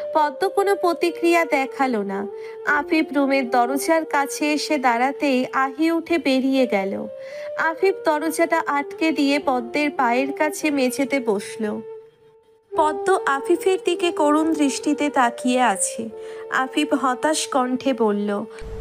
পদ্ম কোনো প্রতিক্রিয়া দেখালো না। আফিফ রুমের দরজার কাছে এসে দাঁড়াতেই আহি উঠে বেরিয়ে গেল। আফিফ দরজাটা আটকে দিয়ে পদ্মের পায়ের কাছে মেঝেতে বসলো। পদ্ম আফিফের দিকে করুণ দৃষ্টিতে তাকিয়ে আছে। আফিফ হতাশ কণ্ঠে বলল,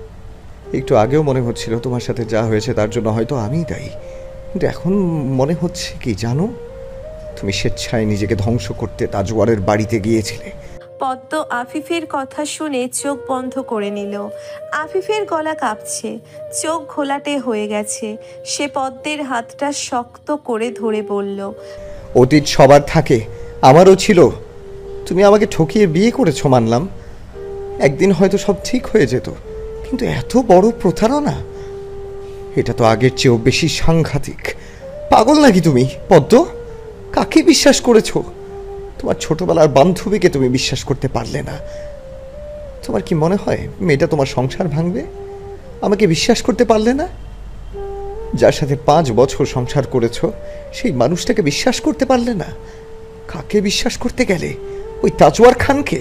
একটু আগেও মনে হচ্ছিল তোমার সাথে যা হয়েছে তার জন্য হয়তো আমিই দায়ী, কিন্তু এখন মনে হচ্ছে কি জানো, তুমি স্বেচ্ছায় নিজেকে ধ্বংস করতে তাজওয়ারের বাড়িতে গিয়েছিলে। পদ্ম আফিফের কথা শুনে চোখ বন্ধ করে নিল। আফিফের গলা কাঁপছে, চোখ ঘোলাটে হয়ে গেছে। সে পদ্মের হাতটা শক্ত করে ধরে বলল, অতীত সবার থাকে, আমারও ছিল। তুমি আমাকে ঠকিয়ে বিয়ে করেছো মানলাম, একদিন হয়তো সব ঠিক হয়ে যেত, কিন্তু এত বড় প্রতারণা, এটা তো আগের চেয়েও বেশি সাংঘাতিক। পাগল নাকি তুমি পদ্ম? কাকে বিশ্বাস করেছো? তোমার ছোটবেলার বান্ধবীকে তুমি বিশ্বাস করতে পারলে না। তোমার কি মনে হয় মেয়েটা তোমার সংসার ভাঙবে? আমাকে বিশ্বাস করতে পারলে না? যার সাথে 5 বছর সংসার করেছো সেই মানুষটাকে বিশ্বাস করতে পারলে না? কাকে বিশ্বাস করতে গেলে? ওই তাজওয়ার খানকে?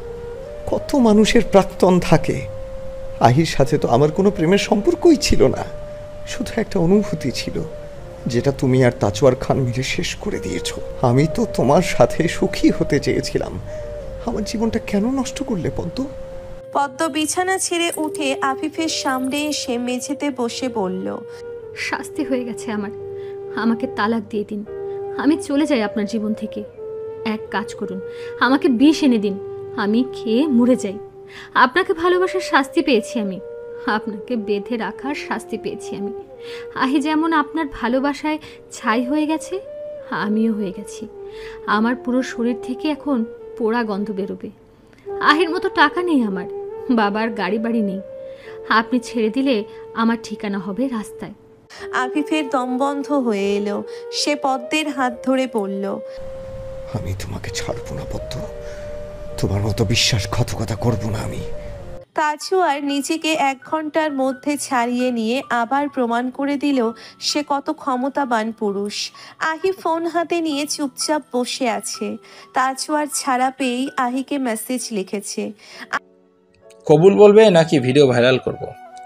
কত মানুষের প্রাক্তন থাকে। আহির সাথে তো আমার কোনো প্রেমের সম্পর্কই ছিল না, শুধু একটা অনুভূতি ছিল, যেটা তুমি আর তাজওয়ার খান মিলে শেষ করে দিয়েছ। আমি তো তোমার সাথে সুখী হতে চেয়েছিলাম, আমার জীবনটা কেন নষ্ট করলে পদ্ম? পদ্ম বিছানা ছেড়ে উঠে আফিফের সামনে এসে মেঝেতে বসে বলল, শাস্তি হয়ে গেছে আমার, আমাকে তালাক দিয়ে দিন, আমি চলে যাই আপনার জীবন থেকে। এক কাজ করুন, আমাকে বিষ এনে দিন, আমি খেয়ে মরে যাই। আপনাকে ভালোবাসার শাস্তি পেয়েছি আমি, আপনাকে বেঁধে রাখার শাস্তি পেয়েছি আমি। আহি যেমন আপনার ভালোবাসায় ছাই হয়ে গেছে, আমিও হয়ে গেছি। আমার পুরো শরীর থেকে এখন পোড়া গন্ধ বেরোবে। আহির মতো টাকা নেই আমার, বাবার গাড়ি বাড়ি নেই। আপনি ছেড়ে দিলে আমার ঠিকানা হবে রাস্তায়। আফিফের দম বন্ধ হয়ে এলো। সে পদ্মের হাত ধরে বলল, আমি তোমাকে ছাড়বো না পদ্ম, তোমার মতো বিশ্বাসঘাতকতা করবো না আমি। তাজওয়ার নিজেকে 1 ঘন্টার মধ্যে ছাড়িয়ে নিয়ে আবার প্রমাণ করে দিল সে কত ক্ষমতাবান পুরুষ। আহি ফোন হাতে নিয়ে চুপচাপ বসে আছে। তাজওয়ার ছাড়া পেয়েই আহিকে মেসেজ লিখেছে, কবুল বলবে নাকি ভিডিও ভাইরাল করব?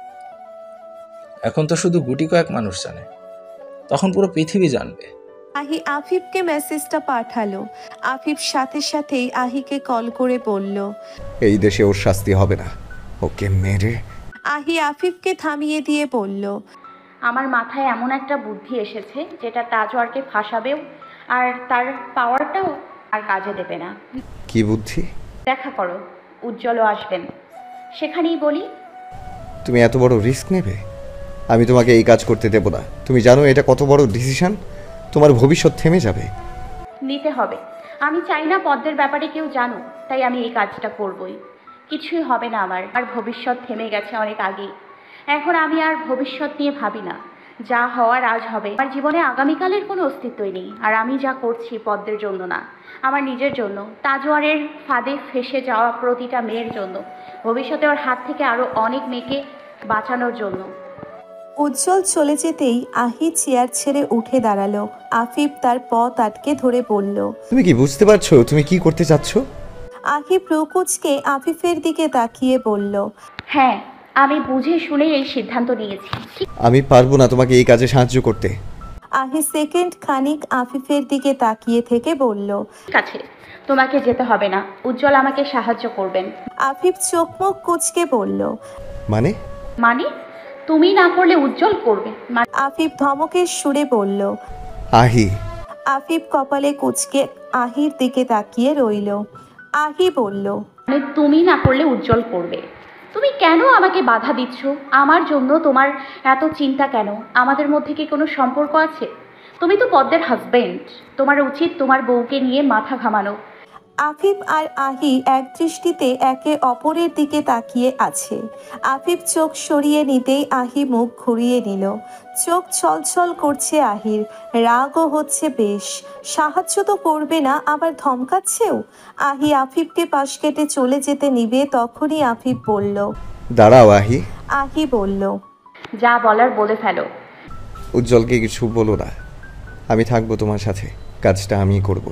এখন তো শুধু গুটি কয়েক মানুষ জানে, তখন পুরো পৃথিবী জানবে। আহি আফিফকে মেসেজটা পাঠালো। আফিফ সাথে সাথেই আহিকে কল করে বলল, এই দেশে ওর শাস্তি হবে না, ওকে মেরে। আহি আফিফকে থামিয়ে দিয়ে বলল, আমার মাথায় এমন একটা বুদ্ধি এসেছে যেটা তাজওয়ারকে ফাঁসাবেও, আর তার পাওয়ারটাও আর কাজে দেবে না। কি বুদ্ধি? দেখা করো, উজ্জ্বলও আসবেন, সেখানেই বলি। তুমি এত বড় রিস্ক নেবে? আমি তোমাকে এই কাজ করতে দেব না। তুমি জানো এটা কত বড় ডিসিশন, তোমার ভবিষ্যৎ থেমে যাবে। নিতে হবে, আমি চাই না পদ্মের ব্যাপারে কেউ জানুক, তাই আমি এই কাজটা করবই। কিছুই হবে না আমার, আর ভবিষ্যৎ থেমে গেছে অনেক আগেই। এখন আমি আর ভবিষ্যৎ নিয়ে ভাবি না, যা হওয়ার আজ হবে। আমার জীবনে আগামীকালের কোনো অস্তিত্বই নেই, আর আমি যা করছি পদ্মের জন্য না, আমার নিজের জন্য, তাজওয়ারের ফাঁদে ফেসে যাওয়া প্রতিটা মেয়ের জন্য, ভবিষ্যতে ওর হাত থেকে আরও অনেক মেয়েকে বাঁচানোর জন্য। উজ্জ্বল চলে যেতেই আহি চেয়ার ছেড়ে উঠে দাঁড়ালো। আফিফ তার পথ আটকে ধরে বলল, তুমি কি বুঝতে পারছো তুমি কি করতে চাচ্ছ? আহি প্রকুচকে আফিফের দিকে তাকিয়ে বলল, হ্যাঁ, আমি বুঝে শুনে এই সিদ্ধান্ত নিয়েছি। আমি পারবো না তোমাকে এই কাজে সাহায্য করতে। আহি সেকেন্ড খানিক আফিফের দিকে তাকিয়ে থেকে বলল, ঠিক আছে, তোমাকে যেতে হবে না, উজ্জ্বল আমাকে সাহায্য করবেন। আফিফ চোখ মুখ কুচকে বলল, মানে? মানে তুমি না করলে উজ্জ্বল করবে? আফিফ ধমকের সুরে বলল। আহি। আফিফ কপালে কুচকে আহির দিকে তাকিয়ে রইল। আহি বলল, মানে তুমি না করলে উজ্জ্বল করবে। তুমি কেন আমাকে বাধা দিচ্ছ? আমার জন্য তোমার এত চিন্তা কেন? আমাদের মধ্যে কি কোনো সম্পর্ক আছে? তুমি তো পদ্মের হাজবেন্ড, তোমার উচিত তোমার বউকে নিয়ে মাথা ঘামানো। আফিফ আর আহি এক দৃষ্টিতে একে অপরের দিকে তাকিয়ে আছে। আফিফ চোখ সরিয়ে নিতেই আহি মুখ ঘুরিয়ে নিল। চোখ ছলছল করছে আহির, রাগও হচ্ছে বেশ। সাহায্য তো করবে না, আবার ধমকাচ্ছেও। আহি আফিফকে পাশ কেটে চলে যেতে নিবে, তখনই আফিফ বলল, দাঁড়াও আহি। আহি বলল, যা বলার বলে ফেলো। উজ্জ্বলকে কিছু বলো না, আমি থাকবো তোমার সাথে, কাজটা আমি করব।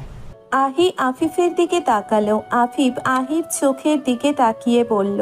আহি আফিফের দিকে তাকালো। আফিফ আহির চোখের দিকে তাকিয়ে বলল,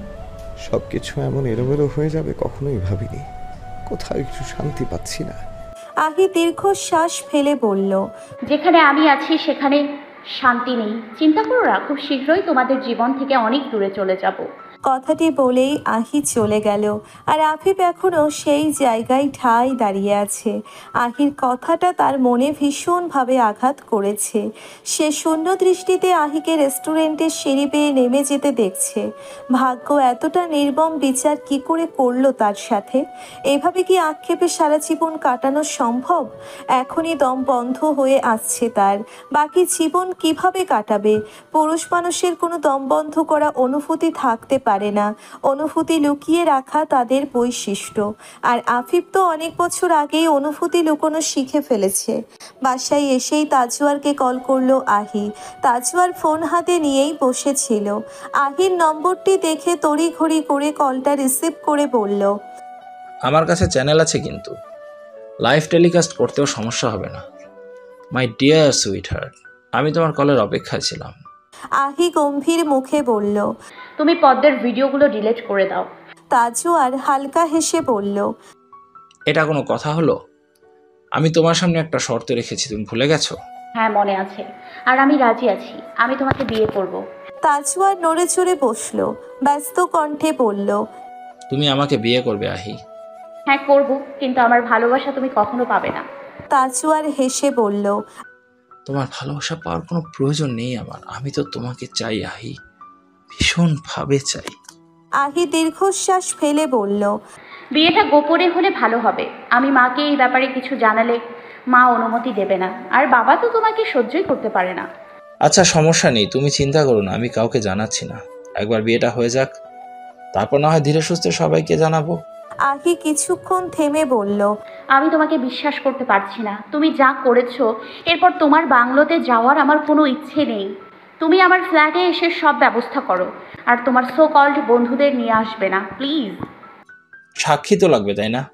সব কিছু এমন এলোমেলো হয়ে যাবে কখনোই ভাবিনি। কোথাও একটু শান্তি পাচ্ছি না। আহি দীর্ঘশ্বাস ফেলে বলল, যেখানে আমি আছি সেখানে শান্তি নেই। চিন্তা করো না, খুব শীঘ্রই তোমাদের জীবন থেকে অনেক দূরে চলে যাব। কথাটি বলেই আহি চলে গেল। আর আফিফ এখনো সেই জায়গায় ঠায় দাঁড়িয়ে আছে। আহির কথাটা তার মনে ভীষণভাবে আঘাত করেছে। সে শূন্য দৃষ্টিতে আহিকে রেস্টুরেন্টের সিঁড়ি বেয়ে নেমে যেতে দেখছে। ভাগ্য এতটা নির্মম বিচার কি করে করলো তার সাথে? এভাবে কি আক্ষেপে সারা জীবন কাটানো সম্ভব? এখনই দম বন্ধ হয়ে আসছে তার। বাকি জীবন কিভাবে কাটাবে? পুরুষ মানুষের কোনো দম বন্ধ করা অনুভূতি থাকতে পারে না। অনুভূতি লুকিয়ে রাখা তাদের বৈশিষ্ট্য। আর আফিফ তো অনেক বছর আগেই অনুভূতি লুকোনো শিখে ফেলেছে। বাসায় এসেই তাজওয়ারকে কল করলো আহি। তাজওয়ার ফোন হাতে নিয়েই বসেছিল। আহির নম্বরটি দেখে তড়িঘড়ি করে কলটা রিসিভ করে বলল, আমার কাছে চ্যানেল আছে, কিন্তু লাইভ টেলিকাস্ট করতেও সমস্যা হবে না। মাই ডিয়ার সুইট হার্ট, আমি তোমার কলের অপেক্ষায় ছিলাম। আহি গম্ভীর মুখে বলল। তুমি পদ্মের ভিডিওগুলো ডিলিট করে দাও। তাজওয়ার হালকা হেসে বলল, এটা কোনো কথা হলো? আমি তোমার সামনে একটা শর্ত রেখেছি, তুমি ভুলে গেছো? হ্যাঁ, মনে আছে। আর আমি রাজি আছি। আমি তোমাকে বিয়ে করব। তাজওয়ার নড়ে চড়ে বসলো। ব্যস্ত কণ্ঠে বলল, তুমি আমাকে বিয়ে করবে আহি? হ্যাঁ, করব, কিন্তু আমার ভালোবাসা তুমি কখনো পাবে না। তাজওয়ার হেসে বলল, তোমার ভালোবাসা পাওয়ার কোনো প্রয়োজন নেই আমার। আমি তো তোমাকে চাই আহি, ভীষণভাবে চাই। আহি দীর্ঘশ্বাস ফেলে বলল, বিয়েটা গোপনে হলে ভালো হবে। আমি মাকে এই ব্যাপারে কিছু জানালে মা অনুমতি দেবে না, আর বাবা তো তোমাকে সহ্যই করতে পারে না। আচ্ছা, সমস্যা নেই, তুমি চিন্তা করো না, আমি কাউকে জানাচ্ছি না। একবার বিয়েটা হয়ে যাক, তারপর না হয় ধীরে সুস্থে সবাইকে জানাবো। আহি কিছুক্ষণ থেমে বলল, আমি তোমাকে বিশ্বাস করতে পারছি না। তুমি যা করেছো, এরপর তোমার বাংলোতে যাওয়ার আমার কোনো ইচ্ছে নেই। তুমি আমার ফ্ল্যাটে এসে সব ব্যবস্থা করো, আর তোমার সো কল্ড বন্ধুদের নিয়ে আসবে না প্লিজ। সাক্ষী তো লাগবে, তাই না?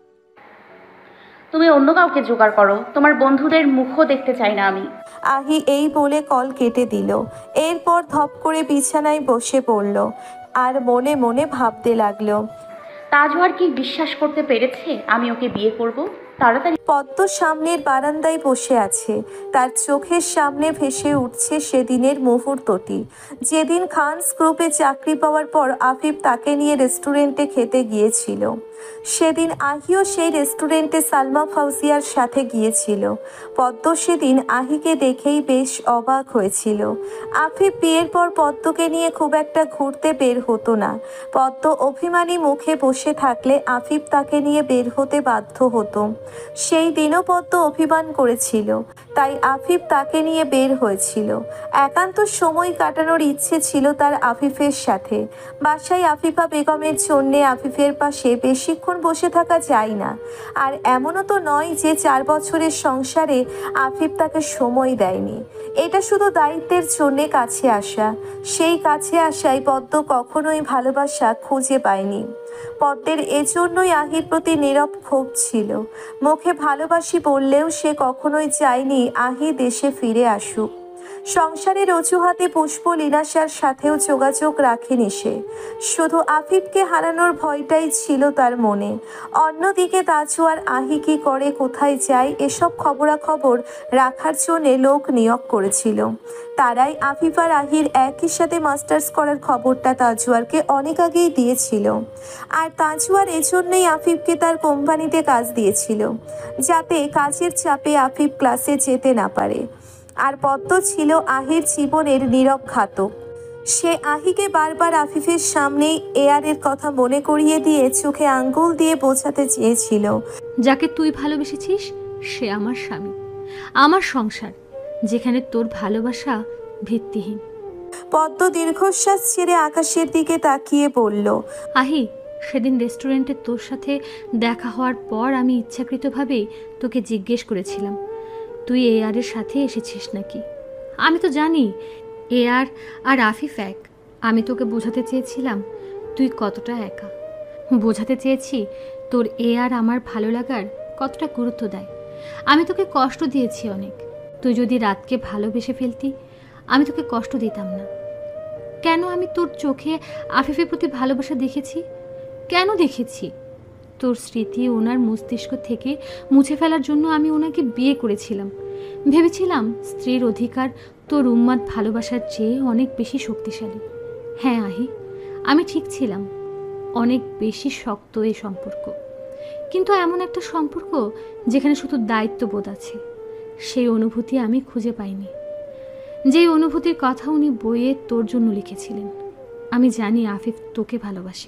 তুমি অন্য কাউকে জোগাড় করো, তোমার বন্ধুদের মুখও দেখতে চাই না আমি। আহি এই বলে কল কেটে দিল। এরপর ধপ করে বিছানায় বসে পড়ল আর মনে মনে ভাবতে লাগলো। তাজওয়ার কি বিশ্বাস করতে পেরেছে আমি ওকে বিয়ে করব? তাড়াতাড়ি। পদ্ম সামনের বারান্দায় বসে আছে। তার চোখের সামনে ভেসে উঠছে সেদিনের মুহূর্তটি, যেদিন খানস গ্রুপে চাকরি পাওয়ার পর আফিফ তাকে নিয়ে রেস্টুরেন্টে খেতে গিয়েছিল। সেদিন আহিও সেই রেস্টুরেন্টে সালমা ফাউজিয়ার সাথে গিয়েছিল। পদ্ম সেদিন আহিকে দেখেই বেশ অবাক হয়েছিল। আফিফ বিয়ের পর পদ্মকে নিয়ে খুব একটা ঘুরতে বের হতো না। পদ্ম অভিমানী মুখে বসে থাকলে আফিফ তাকে নিয়ে বের হতে বাধ্য হতো। সেই দিনও পদ্ম অভিমান করেছিল, তাই আফিফ তাকে নিয়ে বের হয়েছিল। একান্ত সময় কাটানোর ইচ্ছে ছিল তার আফিফের সাথে। বাসায় আফিফা বেগমের জন্যে আফিফের পাশে বেশিক্ষণ বসে থাকা যায় না। আর এমনও তো নয় যে 4 বছরের সংসারে আফিফ তাকে সময় দেয়নি। এটা শুধু দায়িত্বের জন্যে কাছে আসা। সেই কাছে আসায় পদ্ম কখনোই ভালোবাসা খুঁজে পায়নি। পদ্মের এজন্যই আহির প্রতি নীরব ক্ষোভ ছিল। মুখে ভালোবাসি বললেও সে কখনোই চায়নি আহি দেশে ফিরে আসুক। সংসারের অজুহাতে পুষ্প লীনাশার সাথেও যোগাযোগ রাখেনি সে। শুধু আফিফকে হারানোর ভয়টাই ছিল তার মনে। অন্যদিকে তাজওয়ার আহি কি করে, কোথায় যায়, এসব খবরাখবর রাখার জন্যে লোক নিয়োগ করেছিল। তারাই আফিফ আর আহির একই সাথে মাস্টার্স করার খবরটা তাজওয়ারকে অনেক আগেই দিয়েছিল। আর তাজওয়ার এজন্যই আফিফকে তার কোম্পানিতে কাজ দিয়েছিল, যাতে কাজের চাপে আফিফ ক্লাসে যেতে না পারে। আর পদ্ম ছিল আহির জীবনের নীরব ঘাতক। সে আহিকে বারবার আফিফের সামনে এয়ারের কথা মনে করিয়ে দিয়ে চোখে আঙ্গুল দিয়ে বোঝাতে চেয়েছিল, যাকে তুই ভালোবেসেছিস সে আমার স্বামী, আমার সংসার, যেখানে তোর ভালোবাসা ভিত্তিহীন। পদ্ম দীর্ঘশ্বাস ছেড়ে আকাশের দিকে তাকিয়ে বলল, আহি, সেদিন রেস্টুরেন্টে তোর সাথে দেখা হওয়ার পর আমি ইচ্ছাকৃতভাবেই তোকে জিজ্ঞেস করেছিলাম তুই এআরের সাথে এসেছিস নাকি। আমি তো জানি এআর আর আফিফ এক। আমি তোকে বোঝাতে চেয়েছিলাম তুই কতটা একা। বোঝাতে চেয়েছি তোর এআর আমার ভালো লাগার কতটা গুরুত্ব দেয়। আমি তোকে কষ্ট দিয়েছি অনেক, তুই যদি রাতকে ভালোবেসে ফেলতি, আমি তোকে কষ্ট দিতাম না। কেন আমি তোর চোখে আফিফের প্রতি ভালোবাসা দেখেছি? কেন দেখেছি? তোর স্মৃতি ওনার মস্তিষ্ক থেকে মুছে ফেলার জন্য আমি ওনাকে বিয়ে করেছিলাম। ভেবেছিলাম স্ত্রীর অধিকার তোর উন্মাদ ভালোবাসার চেয়ে অনেক বেশি শক্তিশালী। হ্যাঁ আহি, আমি ঠিক ছিলাম। অনেক বেশি শক্ত এই সম্পর্ক, কিন্তু এমন একটা সম্পর্ক যেখানে শুধু দায়িত্ববোধ আছে, সেই অনুভূতি আমি খুঁজে পাইনি। যেই অনুভূতির কথা উনি বইয়ে তোর জন্য লিখেছিলেন। আমি জানি আফিফ তোকে ভালোবাসে,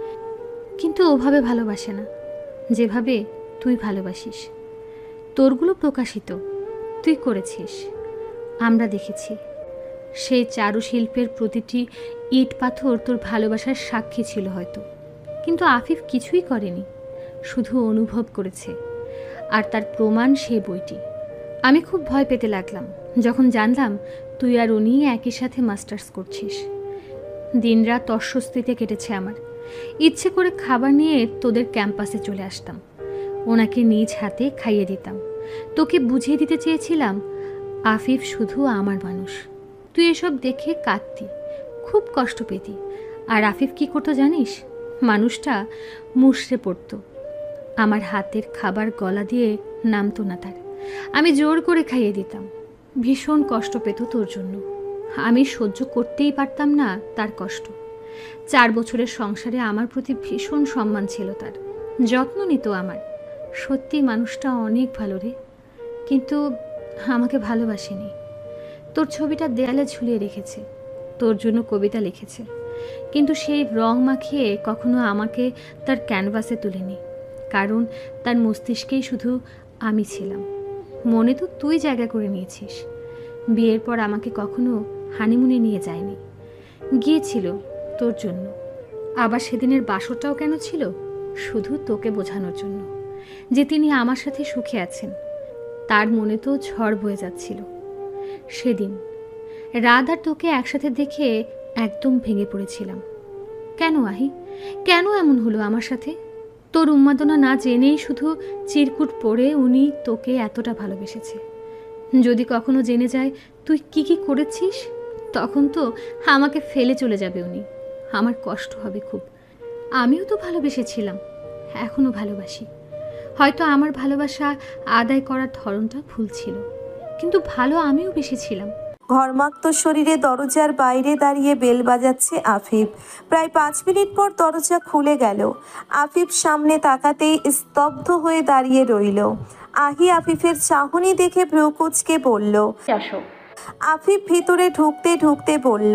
কিন্তু ওভাবে ভালোবাসে না যেভাবে তুই ভালোবাসিস। তোরগুলো প্রকাশিত, তুই করেছিস, আমরা দেখেছি। সেই চারুশিল্পের প্রতিটি ইট পাথর তোর ভালোবাসার সাক্ষী ছিল হয়তো, কিন্তু আফিফ কিছুই করেনি, শুধু অনুভব করেছে। আর তার প্রমাণ সেই বইটি। আমি খুব ভয় পেতে লাগলাম যখন জানলাম তুই আর উনি একই সাথে মাস্টার্স করছিস। দিনরাত অস্বস্তিতে কেটেছে আমার। ইচ্ছে করে খাবার নিয়ে তোদের ক্যাম্পাসে চলে আসতাম, ওনাকে নিজ হাতে খাইয়ে দিতাম। তোকে বুঝিয়ে দিতে চেয়েছিলাম আফিফ শুধু আমার মানুষ। তুই এসব দেখে কাঁদতি, খুব কষ্ট পেতি। আর আফিফ কি করতো জানিস? মানুষটা মুষড়ে পড়তো। আমার হাতের খাবার গলা দিয়ে নামতো না তার। আমি জোর করে খাইয়ে দিতাম। ভীষণ কষ্ট পেত তোর জন্য। আমি সহ্য করতেই পারতাম না তার কষ্ট। 4 বছরের সংসারে আমার প্রতি ভীষণ সম্মান ছিল তার, যত্ন নিত আমার। সত্যি মানুষটা অনেক ভালো রে, কিন্তু আমাকে ভালোবাসেনি। তোর ছবিটা দেয়ালে ঝুলিয়ে রেখেছে, তোর জন্য কবিতা লিখেছে, কিন্তু সেই রং মাখিয়ে কখনো আমাকে তার ক্যানভাসে তুলেনি। কারণ তার মস্তিষ্কেই শুধু আমি ছিলাম। মনে তো তুই জায়গা করে নিয়েছিস। বিয়ের পর আমাকে কখনো হানিমুনে নিয়ে যায়নি, গিয়েছিল তোর জন্য। আবার সেদিনের বাসরটাও কেন ছিল? শুধু তোকে বোঝানোর জন্য যে তিনি আমার সাথে সুখে আছেন। তার মনে তো ঝড় বয়ে যাচ্ছিল। সেদিন রাত আর তোকে একসাথে দেখে একদম ভেঙে পড়েছিলাম। কেন আহি, কেন এমন হলো আমার সাথে? তোর উন্মাদনা না জেনেই শুধু চিরকুট পড়ে উনি তোকে এতটা ভালোবেসেছে। যদি কখনো জেনে যায় তুই কি কি করেছিস, তখন তো আমাকে ফেলে চলে যাবে উনি। আমার কষ্ট হবে খুব। আমিও তো ভালোবেসেছিলাম, এখনও ভালোবাসি। হয়তো আমার ভালোবাসা আদায় করার ধরনটা ভুল ছিল, কিন্তু ভালো আমিও বেসেছিলাম। ঘর্মাক্ত শরীরে দরজার বাইরে দাঁড়িয়ে বেল বাজাচ্ছে আফিফ। প্রায় 5 মিনিট পর দরজা খুলে গেল। আফিফ সামনে তাকাতেই স্তব্ধ হয়ে দাঁড়িয়ে রইল। আহি আফিফের চাহনি দেখে ভ্রু কুঁচকে বলল। আসো। আফিফ ভিতরে ঢুকতে ঢুকতে বলল।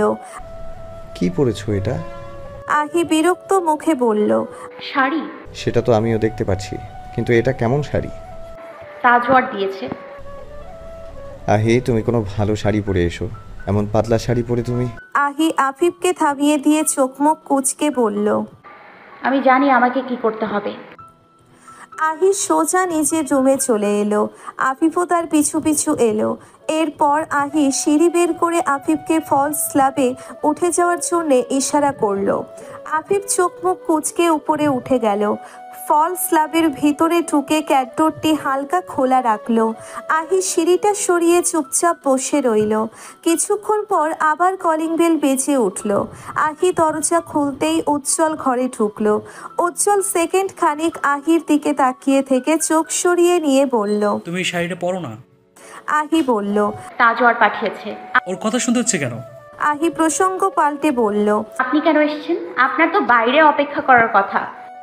কি পরেছো এটা? আহি বিরক্ত মুখে বলল। শাড়ি। সেটা তো আমিও দেখতে পাচ্ছি, কিন্তু এটা কেমন শাড়ি? তাজওয়ার দিয়েছে। আহি, তুমি কোনো ভালো শাড়ি পরে এসো। এমন পাতলা শাড়ি পরে তুমি। আহি আফিফকে থামিয়ে দিয়ে চোখ মুখ কুঁচকে বলল। আমি জানি আমাকে কি করতে হবে। আহি সোজা নিজের রুমে চলে এলো। আফিফও তার পিছু পিছু এলো। এরপর আহি সিঁড়ি বের করে আফিফকে ফলস স্ল্যাবে উঠে যাওয়ার জন্য ইশারা করলো। আফিফ চোখ মুখ কুঁচকে উপরে উঠে গেল। ফলস স্ল্যাবের ভিতরে ঢুকে ক্যাডডোরটি হালকা খোলা রাখলো। আহি সিঁড়িটা সরিয়ে চুপচাপ বসে রইল। কিছুক্ষণ পর আবার কলিং বেল বেজে উঠল। আহি দরজা খুলতেই উজ্জ্বল ঘরে ঢুকলো। উজ্জ্বল সেকেন্ড খানিক আহির দিকে তাকিয়ে থেকে চোখ সরিয়ে নিয়ে বলল। তুমি এই শাড়িটা পরো না। আহি বলল। তাজওয়ার পাঠিয়েছে। ওর কথা শুনতে হচ্ছে কেন? আহি প্রসঙ্গ পাল্টে বলল। আপনি কেন এসেছেন? আপনার তো বাইরে অপেক্ষা করার কথা।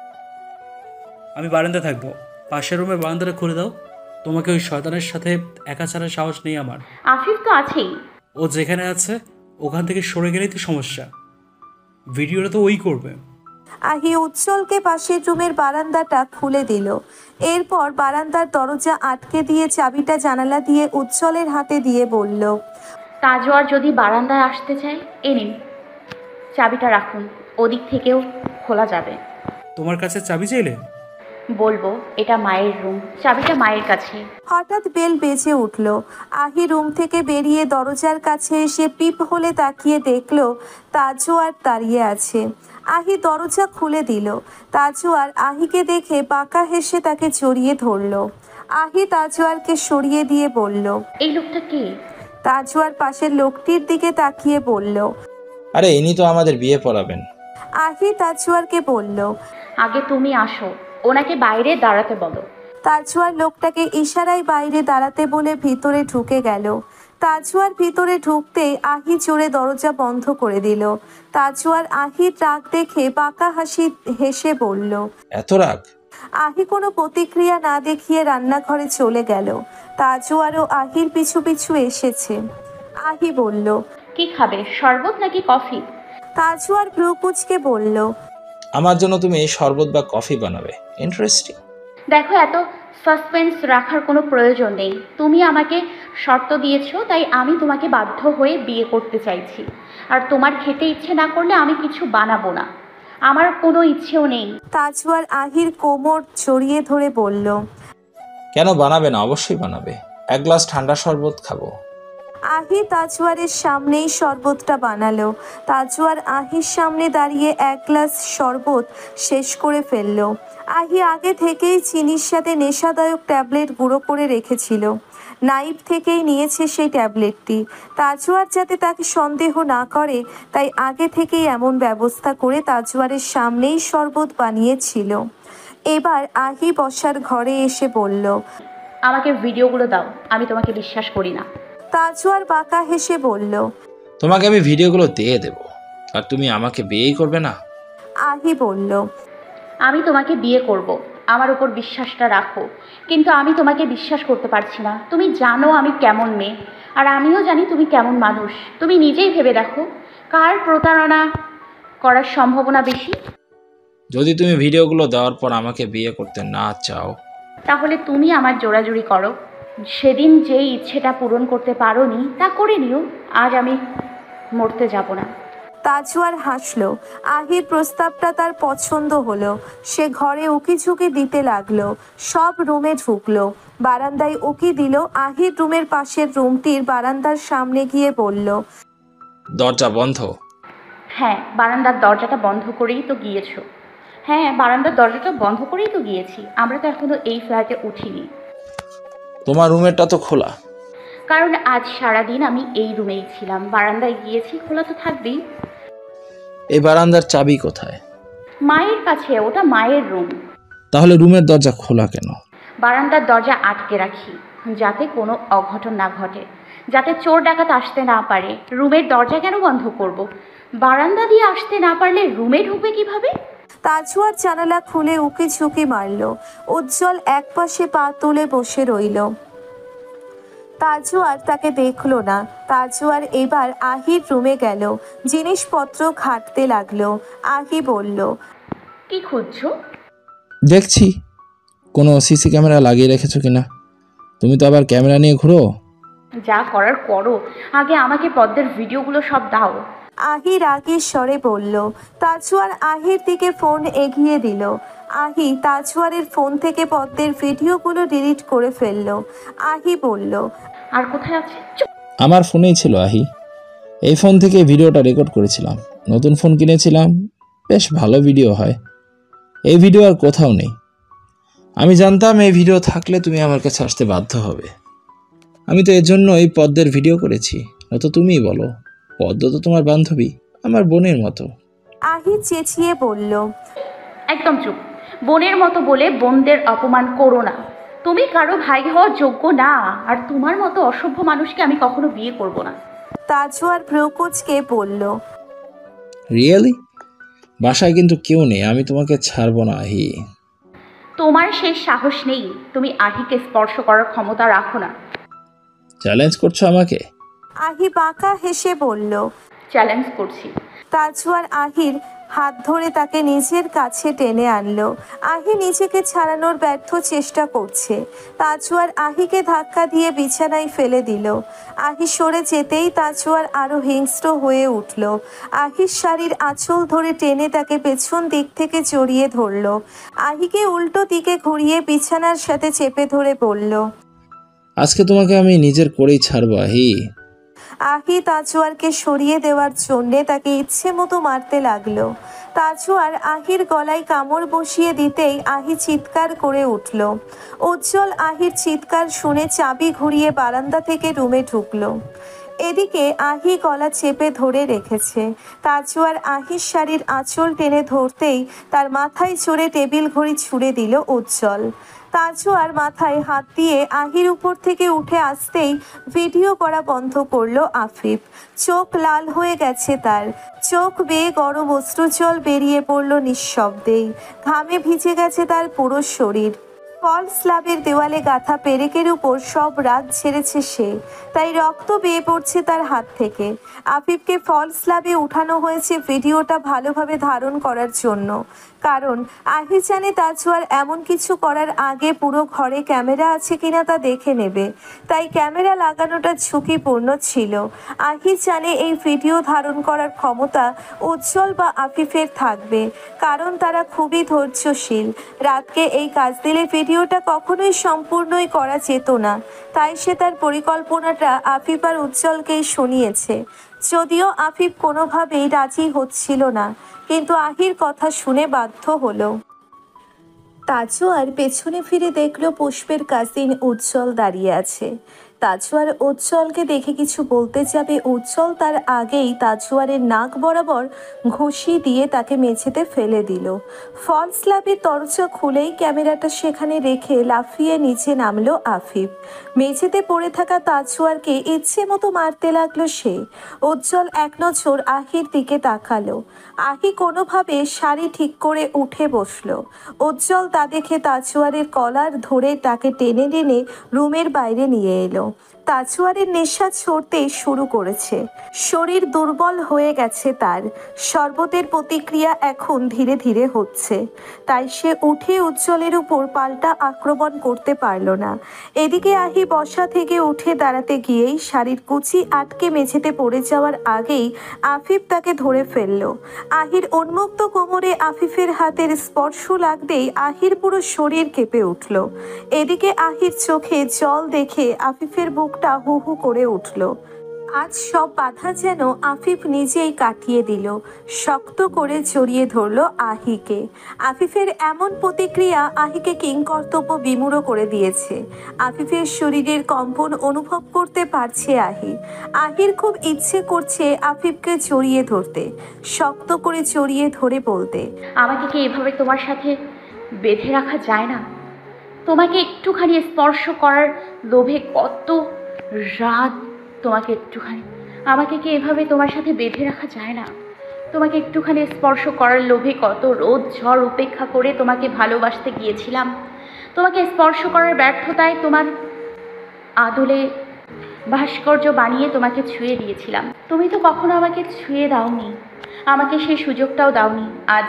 আমি বারান্দায় থাকবো। পাশের রুমের বারান্দাটা খুলে দাও। তোমাকে ওই শয়তানের সাথে একা ছাড়ার সাহস নেই আমার। আফিফ তো আছেই। ও যেখানে আছে ওখান থেকে সরে গেলেই তো সমস্যা। ভিডিওটা তো ওই করবে। আহি উজ্জ্বলকে পাশের রুমের বারান্দাটা খুলে দিল। এরপর বারান্দার দরজা আটকে দিয়ে চাবিটা জানালা দিয়ে উজ্জ্বলের হাতে দিয়ে বলল। তাজওয়ার যদি বারান্দায় আসতে চায়, নিন চাবিটা রাখুন, ওদিক থেকেও খোলা যাবে। তোমার কাছে চাবি চাইলে? বলবো এটা মায়ের রুম, চাবিটা মায়ের কাছে। হঠাৎ বেল বেজে উঠল। আহি রুম থেকে বেরিয়ে দরজার কাছে এসে পিপ হলে তাকিয়ে দেখলো তাজওয়ার দাঁড়িয়ে আছে। আহি দরজা খুলে দিল। তাজওয়ার আহিকে দেখে বাঁকা হেসে তাকে জড়িয়ে ধরল। আহি তাজওয়ারকে সরিয়ে দিয়ে বলল। এই লোকটা কে? তাজওয়ার পাশের লোকটির দিকে তাকিয়ে বলল। আরে ইনি তো আমাদের বিয়ে পড়াবেন। আহি তাজওয়ারকে বলল। আগে তুমি আসো, ওনাকে বাইরে দাঁড়াতে বলো। তাজওয়ার লোকটাকে ইশারায় বাইরে দাঁড়াতে বলে ভিতরে ঢুকে গেল। তাজওয়ার ভিতরে ঢুকতেই আহি জোরে দরজা বন্ধ করে দিল। তাজওয়ার আহির রাগ দেখে বাঁকা হাসি হেসে বলল। এত রাগ? আহি কোনো প্রতিক্রিয়া না দেখিয়ে রান্নাঘরে চলে গেল। তাজওয়ারও আহির পিছু পিছু এসেছে। আহি বলল। কি খাবে, শরবত নাকি কফি? তাজওয়ার ভ্রু কুঁচকে বলল। আমার জন্য তুমি শরবত বা কফি বানাবে? ইন্টারেস্টিং। দেখো, এত সাসপেন্স রাখার কোনো প্রয়োজন নেই। তুমি আমাকে শর্ত দিয়েছো, তাই আমি তোমাকে বাধ্য হয়ে বিয়ে করতে চাইছি। আর তোমার খেতে ইচ্ছে না করলে আমি কিছু বানাবো না, আমার কোনো ইচ্ছেও নেই। তাজওয়ার আহির কোমর জড়িয়ে ধরে বলল। কেন বানাবে না? অবশ্যই বানাবে। এক গ্লাস ঠান্ডা শরবত খাবো। আহি তাজওয়ারের সামনেই শরবতটা বানালো। তাজওয়ার আহির সামনে দাঁড়িয়ে এক গ্লাস শরবত শেষ করে ফেললো। আহি আগে থেকেই চিনির সাথে নেশাদায়ক ট্যাবলেট গুঁড়ো করে রেখেছিল। নাইফ থেকেই নিয়েছে সেই ট্যাবলেটটি। তাজওয়ার যাতে তাকে সন্দেহ না করে, তাই আগে থেকেই এমন ব্যবস্থা করে তাজওয়ারের সামনেই শরবত বানিয়েছিল। এবার আহি বসার ঘরে এসে বলল। আমাকে ভিডিওগুলো দাও, আমি তোমাকে বিশ্বাস করি না। তাজওয়ার বাঁকা হেসে বলল। তোমাকে আমি ভিডিওগুলো দিয়ে দেব, আর তুমি আমাকে বিয়েই করবে না? আহি বলল। আমি তোমাকে বিয়ে করব, আমার উপর বিশ্বাসটা রাখো। কিন্তু আমি তোমাকে বিশ্বাস করতে পারছি না। তুমি জানো আমি কেমন মেয়ে, আর আমিও জানি তুমি কেমন মানুষ। তুমি নিজেই ভেবে দেখো, কার প্রতারণা করার সম্ভাবনা বেশি? যদি তুমি ভিডিওগুলো দেওয়ার পর আমাকে বিয়ে করতে না চাও, তাহলে তুমি আমার জোড়াজুড়ি করো। সেদিন যেই ইচ্ছেটা পূরণ করতে পারোনি তা করে নিও। আজ আমি মরতে যাব না। তাজওয়ার হাসলো। আহির প্রস্তাবটা তার পছন্দ হলো। সে ঘরে উকি ঝুঁকি দিতে লাগলো। সব রুমে ঢুকলো। বারান্দায় উকি দিল। আহির রুমের পাশের রুমটির বারান্দার সামনে গিয়ে বলল। দরজা বন্ধ? হ্যাঁ, বারান্দার দরজাটা বন্ধ করেই তো গিয়েছো। হ্যাঁ, বারান্দার দরজাটা বন্ধ করেই তো গিয়েছি। আমরা তো এখনো এই ফ্ল্যাটে উঠিনি। তোমার রুমেরটা তো খোলা। কারণ আজ সারাদিন আমি এই রুমেই ছিলাম। বারান্দায় গিয়েছি, খোলা তো থাকবেই। এই বারান্দার চাবি কোথায়? মায়ের কাছে, ওটা মায়ের রুম। তাহলে রুমের দরজা খোলা কেন? বারান্দার দরজা আটকে রাখি, যাতে কোনো অঘটন না ঘটে, যাতে চোর ডাকাত আসতে না পারে। রুমের দরজা কেন বন্ধ করব? বারান্দা দিয়ে আসতে না পারলে রুমে ঢুকবে কিভাবে? তাজওয়ার জানালা খুলে উকি ঝুঁকি মারল। উজ্জ্বল একপাশে পা তুলে বসে রইল। তাজওয়ার তাকে দেখলো না। তাজওয়ার এবার আহির রুমে গেল। জিনিসপত্র ঘাঁটতে লাগলো। আহি বলল। কি খুঁজছো? দেখছি কোনো সিসি ক্যামেরা লাগিয়ে রেখেছো কিনা। তুমি তো আবার ক্যামেরা নিয়ে ঘুরো। যা করার করো, আগে আমাকে পদ্মের ভিডিওগুলো সব দাও। আহি রাগের স্বরে বলল। তাজওয়ার আহির দিকে ফোন এগিয়ে দিল। আহি তাজওয়ারের ফোন থেকে পদ্মের ভিডিওগুলো ডিলিট করে ফেলল। আহি বলল। আর কোথায় আছে? চুপ! আমার ফোনেই ছিল আহি। এই ফোন থেকে ভিডিওটা রেকর্ড করেছিলাম। নতুন ফোন কিনেছিলাম, বেশ ভালো ভিডিও হয়। এই ভিডিও আর কোথাও নেই। আমি জানতাম এই ভিডিও থাকলে তুমি আমার কাছে আসতে বাধ্য হবে। আমি তো এর জন্য এই পদ্মের ভিডিও করেছি। তো তুমিই বলো, পদ্ম তো তোমার বান্ধবী, আমার বোনের মতো। আহি চেঁচিয়ে বলল। একদম চুপ! বোনের মতো বলে বোনদের অপমান করো না। তুমি কারো ভাই হওয়ার যোগ্য না, আর তোমার মতো অসভ্য মানুষকে আমি কখনো বিয়ে করব না। তাজওয়ার ভ্রুকুচকে বলল। রিয়েলি? বাসায় কিন্তু কেউ নেই, আমি তোমাকে ছাড়বো না আহি। তোমার সেই সাহস নেই। তুমি আহিকে স্পর্শ করার ক্ষমতা রাখো না। চ্যালেঞ্জ করছো আমাকে? আহি বাঁকা হেসে বলল। চ্যালেঞ্জ করছি। তাজওয়ার আহির হাত ধরে তাকে নিজের কাছে টেনে আনলো। আহি নিজেকে ছাড়ানোর ব্যর্থ চেষ্টা করছে। তাজওয়ার আহিকে ধাক্কা দিয়ে বিছানায় ফেলে দিল। আহি সরে যেতেই তাজওয়ার আরো হিংস্র হয়ে উঠল। আহির শাড়ির আঁচল ধরে টেনে তাকে পেছন দিক থেকে জড়িয়ে ধরল। আহিকে উল্টো দিকে ঘুরিয়ে বিছানার সাথে চেপে ধরে বলল। আজকে তোমাকে আমি নিজের করেই ছাড়বো আহি। আহি তাজুয়ারকে সরিয়ে দেওয়ার জন্যে তাকে ইচ্ছে মতো মারতে লাগলো। তাজুয়ার আহির গলায় কামড় বসিয়ে দিতেই আহি চিৎকার করে উঠল। উজ্জ্বল আহির চিৎকার শুনে চাবি ঘুরিয়ে বারান্দা থেকে রুমে ঢুকলো। এদিকে আহি গলা চেপে ধরে রেখেছে। তাজুয়ার আহির শাড়ির আঁচল টেনে ধরতেই তার মাথায় চড়ে টেবিল ঘড়ি ছুঁড়ে দিল উজ্জ্বল। তাজুয়ার মাথায় হাত দিয়ে আহির উপর থেকে উঠে আসতেই ভিডিও করা বন্ধ করলো আফিফ। চোখ লাল হয়ে গেছে তার, চোখ বেয়ে গরম অশ্রুজল বেরিয়ে পড়ল নিঃশব্দেই। ঘামে ভিজে গেছে তার পুরো শরীর। ফল স্ল্যাবের দেওয়ালে গাঁথা পেরেকের উপর সব রাগ ছেড়েছে সে, তাই রক্ত বেয়ে পড়ছে তার হাত থেকে। আফিফকে ফল স্ল্যাবে উঠানো হয়েছে ভিডিওটা ভালোভাবে ধারণ করার জন্য, কারণ আহি জানে তাজুয়ার এমন কিছু করার আগে পুরো ঘরে ক্যামেরা আছে কিনা তা দেখে নেবে, তাই ক্যামেরা লাগানোটা ঝুঁকিপূর্ণ ছিল। আহি জানে এই ভিডিও ধারণ করার ক্ষমতা উজ্জ্বল বা আফিফের থাকবে, কারণ তারা খুবই ধৈর্যশীল। রাতকে এই কাজ দিলে ভিডিওটা কখনোই সম্পূর্ণই করা যেত না, তাই সে তার পরিকল্পনাটা আফিফ আর উজ্জ্বলকেই শুনিয়েছে। যদিও আফিফ কোনোভাবেই রাজি হচ্ছিল না, কিন্তু আহির কথা শুনে বাধ্য হলো। তাজুয়ার পেছনে ফিরে দেখলো পুষ্পের কাজিন উজ্জ্বল দাঁড়িয়ে আছে। তাজুয়ার উজ্জ্বলকে দেখে কিছু বলতে যাবে উজ্জ্বল তার আগেই তাজুয়ারের নাক বরাবর ঘুষি দিয়ে তাকে মেঝেতে ফেলে দিল। ফল স্ল্যাবের দরজা খুলেই ক্যামেরাটা সেখানে রেখে লাফিয়ে নিচে নামলো আফিফ। মেঝেতে পড়ে থাকা তাজুয়ারকে ইচ্ছে মতো মারতে লাগলো সে। উজ্জ্বল এক নজর আহির দিকে তাকালো। আহি কোনোভাবে শাড়ি ঠিক করে উঠে বসলো। উজ্জ্বল তা দেখে তাজুয়ারের কলার ধরে তাকে টেনে টেনে রুমের বাইরে নিয়ে এলো। তাজুয়ারের নেশা ছড়তে শুরু করেছে, শরীর দুর্বল হয়ে গেছে তার। শরবতের প্রতিক্রিয়া এখন ধীরে ধীরে হচ্ছে, তাই সে উঠে উজ্জ্বলের উপর পাল্টা আক্রমণ করতে পারল না। এদিকে আহি বসা থেকে উঠে দাঁড়াতে গিয়েই শাড়ির কুচি আটকে মেঝেতে পড়ে যাওয়ার আগেই আফিফ তাকে ধরে ফেলল। আহির উন্মুক্ত কোমরে আফিফের হাতের স্পর্শ লাগতেই আহির পুরো শরীর কেঁপে উঠল। এদিকে আহির চোখে জল দেখে আফিফের বুকটা হু হু করে উঠল। আজ সব বাধা যেন আফিফ নিজেই কাটিয়ে দিল। শক্ত করে জড়িয়ে ধরল আহিকে। আফিফের এমন প্রতিক্রিয়া আহিকে কিংকর্তব্য বিমূঢ় করে দিয়েছে। আফিফের শরীরের কম্পন অনুভব করতে পারছে আহি। আহির খুব ইচ্ছে করছে আফিফকে জড়িয়ে ধরতে, শক্ত করে জড়িয়ে ধরে বলতে, আমাকে কি এভাবে তোমার সাথে বেঁধে রাখা যায় না? তোমাকে একটুখানি স্পর্শ করার লোভে কত রাত, তোমাকে একটুখানি, আমাকে কি এভাবে তোমার সাথে বেঁধে রাখা যায় না? তোমাকে একটুখানি স্পর্শ করার লোভে কত রোদ ঝড় উপেক্ষা করে তোমাকে ভালোবাসতে গিয়েছিলাম। তোমাকে স্পর্শ করার ব্যর্থতায় তোমার আদলে ভাস্কর্য বানিয়ে তোমাকে ছুঁয়ে দিয়েছিলাম। তুমি তো কখনো আমাকে ছুঁয়ে দাওনি, আমাকে সেই সুযোগটাও দাওনি। আজ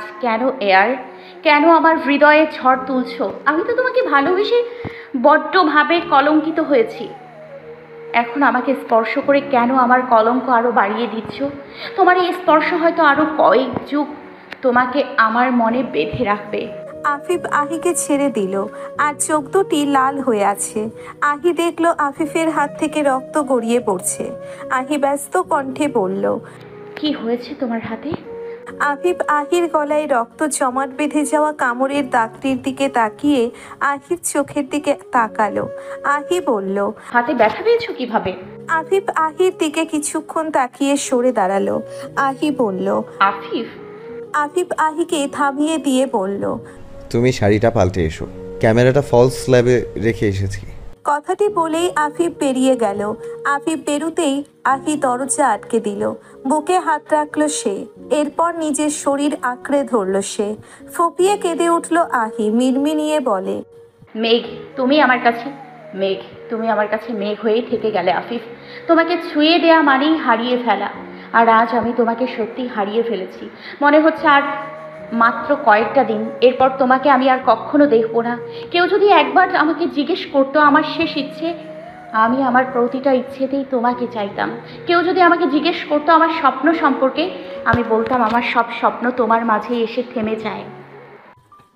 কেন আমার হৃদয়ে ঝড় তুলছো? আমি তো তোমাকে ভালোবেসে বড্ডভাবে কলঙ্কিত হয়েছি। এখন আমাকে স্পর্শ করে কেন আমার কলঙ্ক আরও বাড়িয়ে দিচ্ছ? তোমার এই স্পর্শ হয়তো আরও কয়েক যুগ তোমাকে আমার মনে বেঁধে রাখবে। আফিফ আহিকে ছেড়ে দিল, আর চোখ দুটি লাল হয়ে আছে। আহি দেখলো আফিফের হাত থেকে রক্ত গড়িয়ে পড়ছে। আহি ব্যস্ত কণ্ঠে বলল, কি হয়েছে তোমার হাতে? আফিফ আহির গলায় রক্ত জমাট বেঁধে যাওয়া কামড়ের দাগটির দিকে তাকিয়ে আহির চোখের দিকে তাকালো। আহি বলল, হাতে ব্যথা পেয়েছো কিভাবে? আফিফ আহির দিকে কিছুক্ষণ তাকিয়ে সরে দাঁড়ালো। আহি বলল, আফিফ। আফিফ আহিকে থামিয়ে দিয়ে বলল, তুমি শাড়িটা পাল্টে এসো, ক্যামেরাটা ফলস স্ল্যাবে রেখে এসেছি। কথাটি বলেই আফিফ বেরিয়ে গেল। আফিফ বেরুতেই আহি দরজা আটকে দিল। বুকে হাত রাখলো সে। এরপর নিজের শরীর আঁকড়ে ধরল সে। ফুপিয়ে কেঁদে উঠল আহি, মিনমিনিয়ে বলে, মেঘ, তুমি আমার কাছে মেঘ, তুমি আমার কাছে মেঘ হয়েই থেকে গেলে আফিফ। তোমাকে ছুঁয়ে দেয়া মানেই হারিয়ে ফেলা, আর আজ আমি তোমাকে সত্যি হারিয়ে ফেলেছি। মনে হচ্ছে আর মাত্র কয়েকটা দিন, এরপর তোমাকে আমি আর কখনো দেখবো না। কেউ যদি একবার আমাকে জিজ্ঞেস করতো আমার শেষ ইচ্ছে, আমি আমার প্রতিটা ইচ্ছেতেই তোমাকে চাইতাম। কেউ যদি আমাকে জিজ্ঞেস করতো আমার স্বপ্ন সম্পর্কে, আমি বলতাম আমার সব স্বপ্ন তোমার মাঝেই এসে থেমে যায়।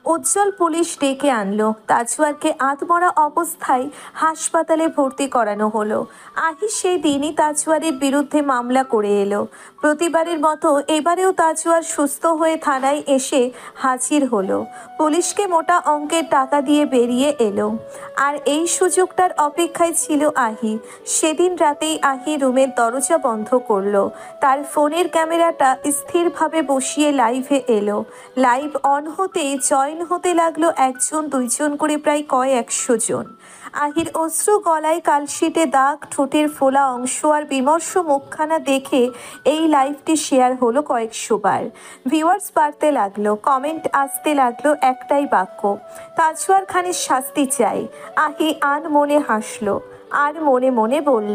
উজ্জ্বল পুলিশ ডেকে আনলো। তাজওয়ারকে আধমরা অবস্থায় হাসপাতালে ভর্তি করানো হলো। আহি সেই দিনই তাজওয়ারের বিরুদ্ধে মামলা করে এলো। প্রতিবারের মতো এবারেও তাজওয়ার সুস্থ হয়ে থানায় এসে হাজির হলো। পুলিশকে মোটা অঙ্কের টাকা দিয়ে বেরিয়ে এলো। আর এই সুযোগটার অপেক্ষায় ছিল আহি। সেদিন রাতেই আহি রুমের দরজা বন্ধ করলো। তার ফোনের ক্যামেরাটা স্থিরভাবে বসিয়ে লাইভে এলো। লাইভ অন হতেই জয়েন হতে লাগলো 1 জন 2 জন করে প্রায় কয়েকশো জন। আহির অশ্রু গলায়, কালশিটে দাগ, ঠোঁটের ফোলা অংশ আর বিমর্ষ মুখখানা দেখে এই লাইভটি শেয়ার হলো কয়েকশো বার। ভিউয়ার্স বাড়তে লাগলো, কমেন্ট আসতে লাগলো একটাই বাক্য, তাজওয়ার খানের শাস্তি চাই। আহি মনে হাসলো আর মনে মনে বলল,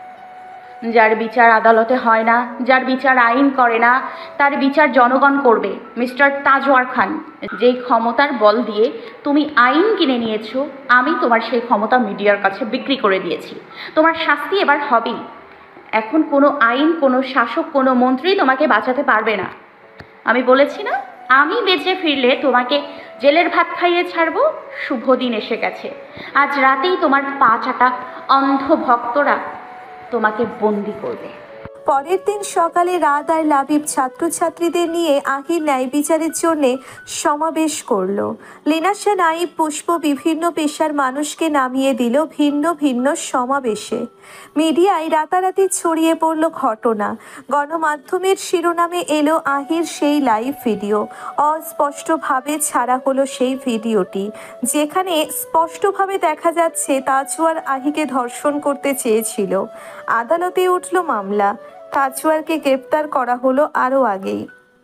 যার বিচার আদালতে হয় না, যার বিচার আইন করে না, তার বিচার জনগণ করবে। মিস্টার তাজওয়ার খান, যেই ক্ষমতার বল দিয়ে তুমি আইন কিনে নিয়েছো, আমি তোমার সেই ক্ষমতা মিডিয়ার কাছে বিক্রি করে দিয়েছি। তোমার শাস্তি এবার হবেই। এখন কোনো আইন, কোনো শাসক, কোনো মন্ত্রী তোমাকে বাঁচাতে পারবে না। আমি বলেছি না, আমি বেঁচে ফিরলে তোমাকে জেলের ভাত খাইয়ে ছাড়বো। শুভ দিন এসে গেছে। আজ রাতেই তোমার পা চাটা অন্ধ ভক্তরা তোমাকে বন্দি করবে। পরের দিন সকালে রাত আর লাবিব ছাত্রছাত্রীদের নিয়ে আহির ন্যায় বিচারের জন্যে সমাবেশ করলো। লিনাশা, নাইব, পুষ্প বিভিন্ন পেশার মানুষকে নামিয়ে দিল ভিন্ন ভিন্ন সমাবেশে। মিডিয়ায় রাতারাতি ছড়িয়ে পড়ল ঘটনা। গণমাধ্যমের শিরোনামে এলো আহির সেই লাইভ ভিডিও। অস্পষ্টভাবে ছাড়া হলো সেই ভিডিওটি, যেখানে স্পষ্টভাবে দেখা যাচ্ছে তাজওয়ার আহিকে ধর্ষণ করতে চেয়েছিল। আদালতে উঠল মামলা। তাজওয়ারকে গ্রেপ্তার করা হলো আরও আগেই।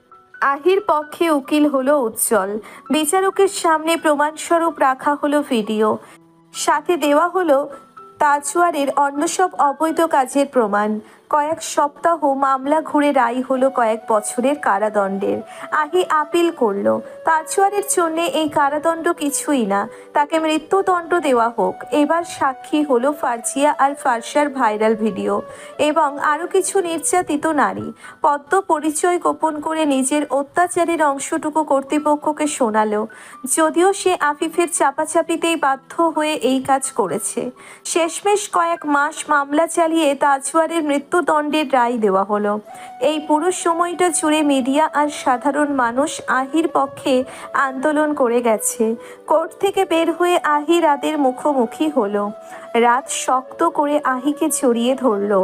আহির পক্ষে উকিল হলো উজ্জ্বল। বিচারকের সামনে প্রমাণস্বরূপ রাখা হলো ভিডিও। সাথে দেওয়া হলো তাজওয়ারের অন্য সব অবৈধ কাজের প্রমাণ। কয়েক সপ্তাহ মামলা ঘুরে রায় হলো কয়েক বছরের কারাদণ্ডের। আহি আপিল করলো, তাজওয়ারের জন্য এই কারাদণ্ড কিছুই না, তাকে মৃত্যুদণ্ড দেওয়া হোক। এবার সাক্ষী হলো ফারজিয়া আর ফারসার ভাইরাল ভিডিও এবং আরও কিছু নির্যাতিত নারী। পদ্ম পরিচয় গোপন করে নিজের অত্যাচারের অংশটুকু কর্তৃপক্ষকে শোনালো, যদিও সে আফিফের চাপাচাপিতেই বাধ্য হয়ে এই কাজ করেছে। শেষমেশ কয়েক মাস মামলা চালিয়ে তাজওয়ারের মৃত্যুদণ্ডের রায় দেওয়া হলো। এই পুরো সময়টা জুড়ে মিডিয়া আর সাধারণ মানুষ আহির পক্ষে আন্দোলন করে গেছে। কোর্ট থেকে বের হয়ে আহি রাতের মুখোমুখি হলো। রাত শক্ত করে আহিকে জড়িয়ে ধরলো।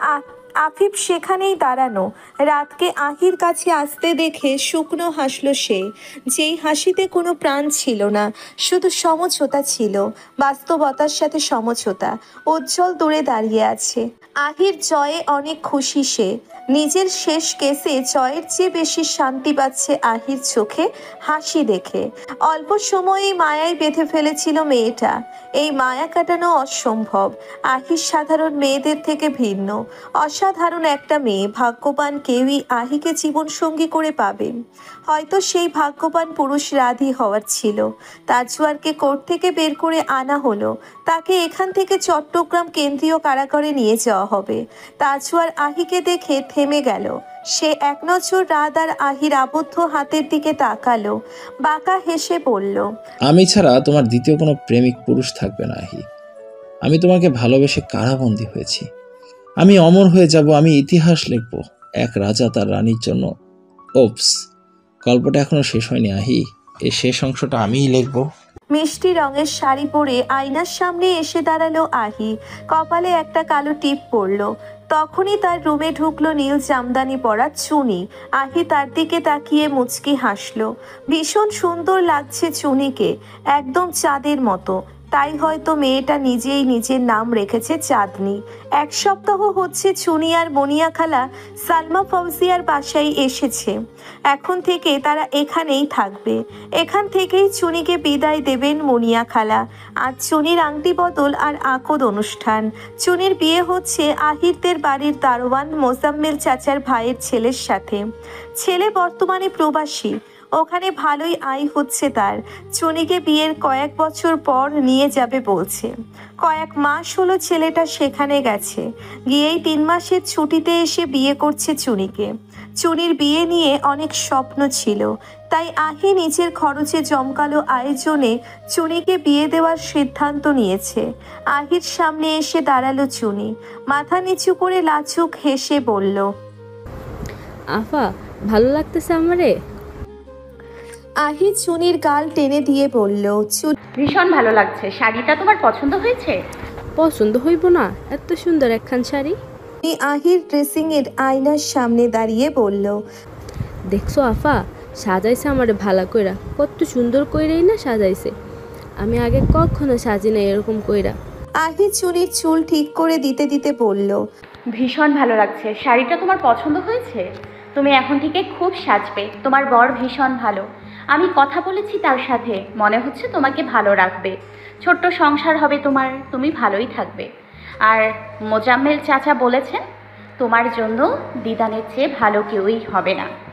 আফিফ সেখানেই দাঁড়ানো। রাতকে আহির কাছে আসতে দেখে শুকনো হাসল সে, যেই হাসিতে কোনো প্রাণ ছিল না, শুধু সমঝোতা ছিল, বাস্তবতার সাথে সমঝোতা। উজ্জ্বল দূরে দাঁড়িয়ে আছে। আহির জয়ে অনেক খুশি সে। নিজের শেষ কেসে জয়ের চেয়ে বেশি শান্তি পাচ্ছে আহির চোখে হাসি দেখে। অল্প সময়েই মায়ায় বেঁধে ফেলেছিল মেয়েটা। এই মায়া কাটানো অসম্ভব। আহির সাধারণ মেয়েদের থেকে ভিন্ন, অসাধারণ একটা মেয়ে। ভাগ্যবান কেউই আহিকে জীবনসঙ্গী করে পাবেন। হয়তো সেই ভাগ্যবান পুরুষ রাধি হওয়ার ছিল। তাজওয়ারকে কোর্ট থেকে বের করে আনা হলো। তাকে এখান থেকে চট্টগ্রাম কেন্দ্রীয় কারাগারে নিয়ে যাওয়া হবে। তাজওয়ার আহিকে দেখে থেমে গেল। সে এক নজর রাত আর আহির আবদ্ধ হাতের দিকে তাকালো, বাঁকা হেসে বলল, আমি ছাড়া তোমার দ্বিতীয় কোনো প্রেমিক পুরুষ থাকবে না আহি। আমি তোমাকে ভালোবেসে কারাবন্দী হয়েছি। আমি অমর হয়ে যাব, আমি ইতিহাস লিখব এক রাজা তার রানীর জন্য। ওপস, গল্পটা এখনো শেষ হয়নি আহি, এই শেষ অংশটা আমিই লিখব। মিষ্টি রঙের শাড়ি পরে আয়নার সামনে এসে দাঁড়ালো আহি। কপালে একটা কালো টিপ পড়লো। তখনই তার রুমে ঢুকলো নীল জামদানি পরা চুনি। আহি তার দিকে তাকিয়ে মুচকি হাসলো। ভীষণ সুন্দর লাগছে চুনিকে, একদম চাঁদের মতো। তাই হয়তো মেয়েটা নিজেই নিজের নাম রেখেছে চাঁদনি। 1 সপ্তাহ হচ্ছে চুনি আর মনিয়া খালা সালমা ফৌজিয়ার বাসায় এসেছে। এখন থেকে তারা এখানেই থাকবে। এখান থেকেই চুনিকে বিদায় দেবেন মনিয়া খালা। আজ চুনির আংটি বদল আর আকদ অনুষ্ঠান। চুনির বিয়ে হচ্ছে আহিরদের বাড়ির দারোয়ান মোজাম্মেল চাচার ভাইয়ের ছেলের সাথে। ছেলে বর্তমানে প্রবাসী, ওখানে ভালোই আয় হচ্ছে তার। চুনিকে বিয়ের কয়েক বছর পর নিয়ে যাবে বলছে। কয়েক মাস হলো ছেলেটা সেখানে গেছে। গিয়েই 3 মাসের ছুটিতে এসে বিয়ে করছে চুনিকে। চুনির বিয়ে নিয়ে অনেক স্বপ্ন ছিল, তাই আহি নিজের খরচে জমকালো আয়োজনে চুনিকে বিয়ে দেওয়ার সিদ্ধান্ত নিয়েছে। আহির সামনে এসে দাঁড়ালো চুনি, মাথা নিচু করে লাজুক হেসে বলল, আফা ভালো লাগতেছে আমারে? আহি চুনির গাল টেনে দিয়ে বলল, ভীষণ ভালো লাগছে। শাড়িটা তোমার পছন্দ হয়েছে? পছন্দ হইব না? এত সুন্দর একখান শাড়ি। চুনি আহির ড্রেসিং এর আয়নার সামনে দাঁড়িয়ে বলল, দেখছো আফা, সাজাইছে আমারে ভালো কইরা, কত সুন্দর কইরাই না সাজাইছে। আমি আগে কখনো সাজি না এরকম কইরা। আহি চুনির চুল ঠিক করে দিতে দিতে বলল, ভীষণ ভালো লাগছে। শাড়িটা তোমার পছন্দ হয়েছে? তুমি এখন থেকে খুব সাজবে। তোমার বর ভীষণ ভালো। আমি কথা বলেছি তার সাথে, মনে হচ্ছে তোমাকে ভালো রাখবে। ছোট্ট সংসার হবে তোমার, তুমি ভালোই থাকবে। আর মোজাম্মেল চাচা বলেছেন তোমার জন্য দিদানের চেয়ে ভালো কেউই হবে না।